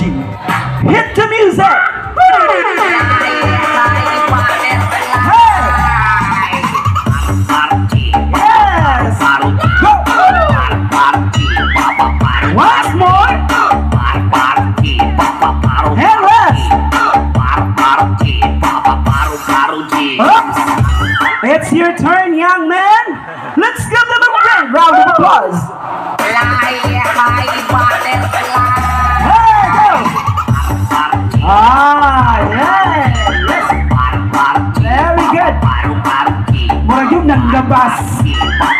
Hit the music. Yes. Go. Once more. And left. Oops. It's your turn, young man. Let's give them a great round of applause. Hey, go. Ah, yeah. Yes. Very good. Murag yung nanggabas.